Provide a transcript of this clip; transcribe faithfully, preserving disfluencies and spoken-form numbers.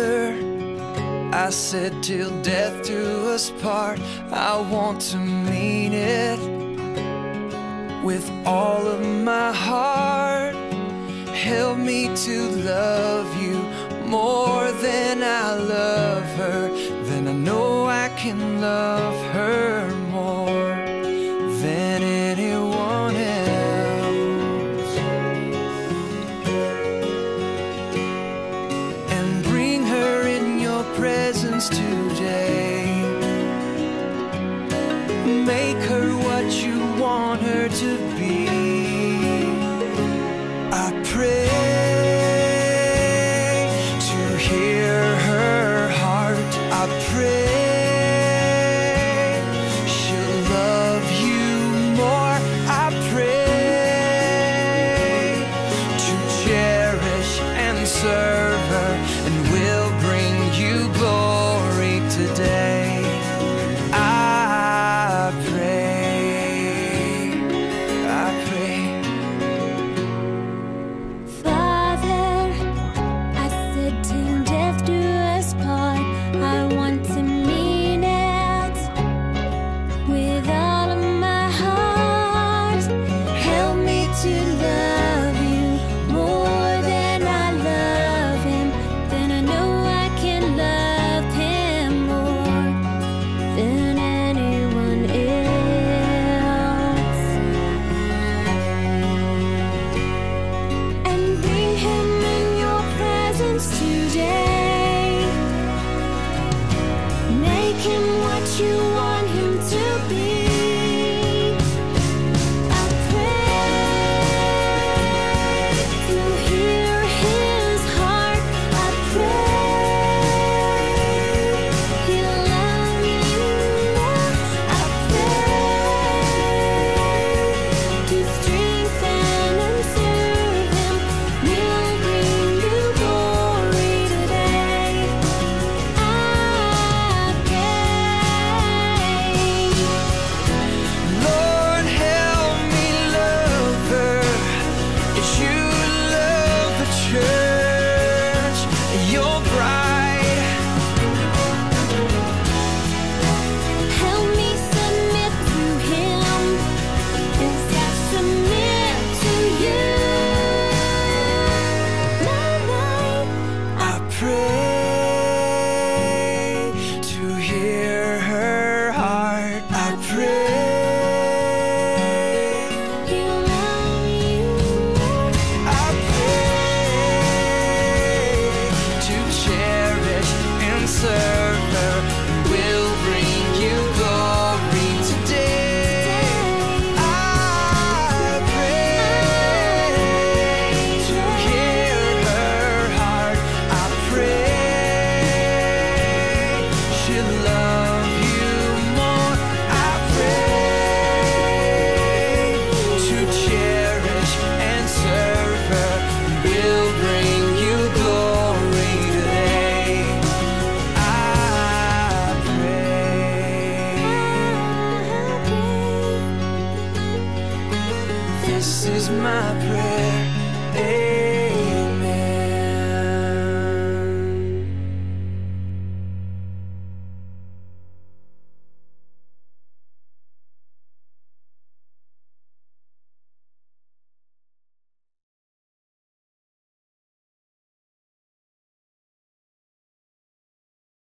Father, I said till death do us part. I want to mean it with all of my heart. Help me to love you more than I love her. Then I know I can love her more than anyone else. And bring her in your presence today. Make her what you want her to be. I pray to hear her heart. I pray she'll love you more. I pray to cherish and serve her, and will bring you glory today. I pray, I pray. Father, I said till death do us part. I want to mean it with all of my heart. Help me to love you more than I love him. Then I know I can love him more than anyone else. And bring him in your presence today. Make him what you want him to be. I pray to hear his heart. I pray he'll love you more. I pray to strengthen and serve him. We'll bring you glory today. I pray. Lord, help me love her as you love the church, your bride. Help me submit to him as I submit to you. My life, I pray to hear her heart. I pray, he'll love you more. I pray to cherish and serve her, and will bring you glory today. I pray to hear her heart. I pray she'll love you more. I pray to cherish and serve her, and will bring you glory today. I pray. This is my prayer.